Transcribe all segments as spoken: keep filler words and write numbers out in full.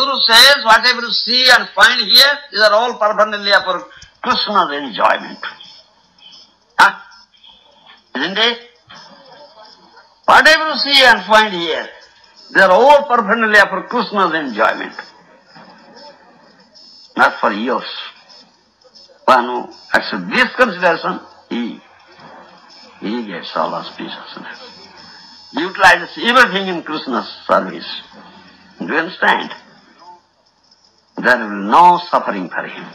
Guru says, whatever you see and find here, these are all paraphernalia for Krishna's enjoyment. Huh? Isn't it? Whatever you see and find here, they are all paraphernalia for Krishna's enjoyment. Not for yours. One who accepts this consideration, he, he gets all auspicious. Utilizes everything in Krishna's service. Do you understand? There will be no suffering for him.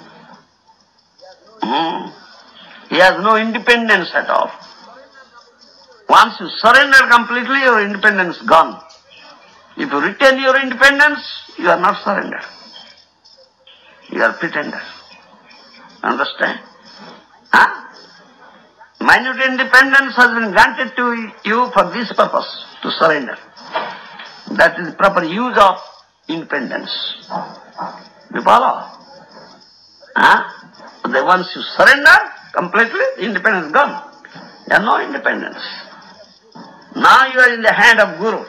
Hmm. He has no independence at all. Once you surrender completely, your independence is gone. If you retain your independence, you are not surrendered. You are pretender. Understand? Huh? Minute independence has been granted to you for this purpose, to surrender. That is the proper use of independence. You follow? Huh? But once you surrender completely, independence is gone. There is no independence. Now you are in the hand of Guru.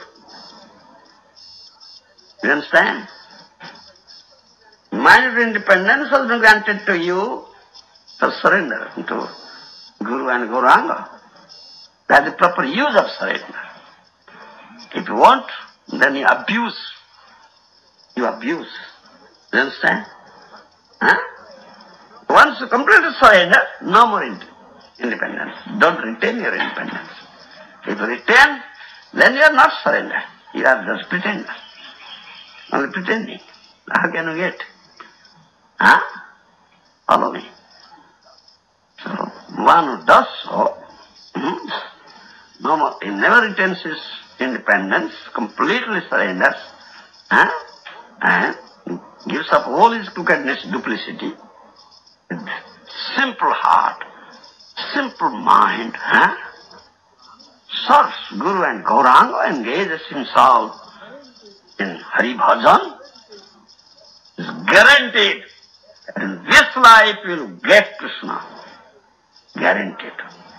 You understand? Minute independence has been granted to you for surrender to Guru and Gauranga. That is the proper use of surrender. If you want, then you abuse. You abuse. You understand? Huh? Once you completely surrender, no more independence. Don't retain your independence. If you retain, then you are not surrender. You are just pretender. Only pretending. How can you get? Huh? Follow me. So, one who does so, hmm, no more, he never retains his independence, completely surrenders, huh? And gives up all his crookedness, duplicity, with simple heart, simple mind, huh? Serves Guru and Gauranga, engages himself in Hari Bhajan, is guaranteed that in this life you will get Krishna. Guaranteed.